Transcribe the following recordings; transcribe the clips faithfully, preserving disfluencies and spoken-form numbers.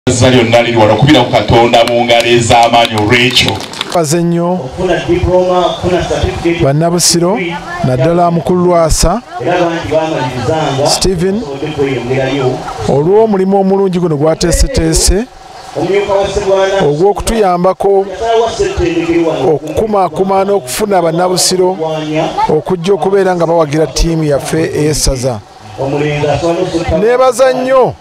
Zalio nali wano kubira ku Katonda mu ngalo ez'amaanyi olw'ekyo. Nnyo bannabusiro naddala mukulu Lwasa Stephen olw'omulimu omulungi guno gwateeseteese ogw'okutuyambako okukumaakuma n'okufuna bannabusiro okujja okubeera nga bawagira ttiimu yaffe ey'essaza. Neebaza nnyo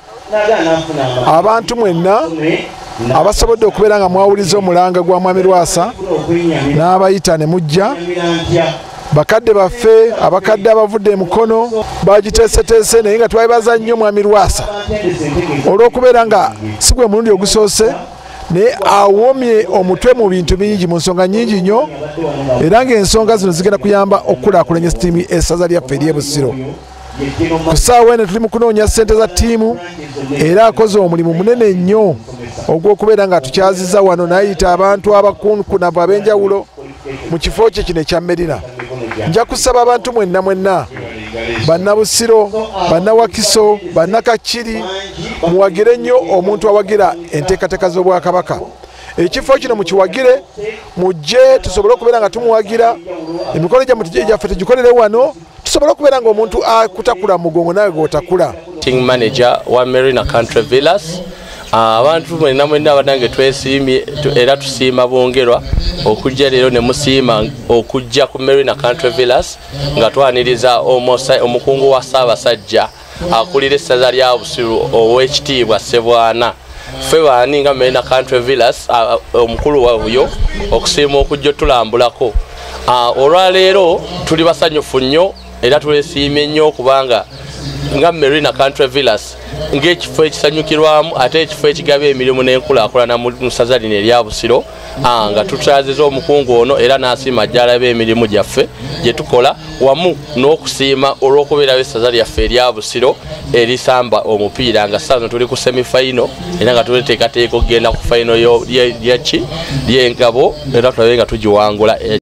abantu mwenna abasobodde okubeera nga mwawuliza omulanga gwa Mwami Lwasa n'abayita ne mujja, bakadde baffe abakadde abavudde emukono bagiteeseteese, naye nga twayebaza nnyo Mwami Lwasa olw'okubeera nga si gwe mulundi ogusoose naye awomye omutwe mu bintu bingi, mu nsonga nnyingi nnyo, era ng'ensonga zino zigenda kuyamba okukulaakulanya ttiimu essaza lyaffe ery'e Busiro. Ku ssaawa eno tuli mu kunoonya ssente za ttiimu era akoze omulimu munene nnyo ogw'okubeera nga tukyaziza wano n'ayita abantu abakunkunavu ab'enjawulo mu kifo kye kino ekya Medina. Nja kusaba abantu mwenna mwenna, bannabusiro, bannawakiso, bannakakiri, muwagire nnyo omuntu awagira enteekateeka z'Obwakabaka. Ekifo kino mukiwagire, mujje tusobole okubeera nga tumuwagira, emikolo gyaffe tugikolere wano, tusobole okubeera nga omuntu akutakula mugongo nawe gw'otakula. Team manager wa Marina Country Villas, abantu mwenna mwenna abanange twesiimye era tusiima bongerwa okujja leero ne musiima okujja ku Marina Country Villas nga twaniriza omukungu wa Ssaabasajja akulira essaza lya Busiro ow'ekitiibwa Ssebwana. Ffe baani nga Marina Country Villas omukulu wayo okusiima okujja tulambulako. Olwaleero tuli basanyufu nnyo era tulesiimye nnyo kubanga nga Marina Country Villas ng'ekifo ekisanyukirwamu ate ekifo ekigaba emirimu n'enkulaakulana mu ssaza lino erya Busiro, nga tutyaziza omukungu ono era n'asiima ajja alaba emirimu gyaffe gye tukola wamu n'okusiima olw'okubeerawo essaza lyaffe erya Busiro erisamba omupiira nga ssaawa tuli ku semifayino era nga tuleteekateeka okugenda ku fayino ly'engabo era tulabe nga tugiwangula.